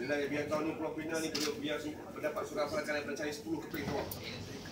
Biar tahun ni Pulau Pinang ni biar dapat surat hafalan kalian percaya 10 keping tu.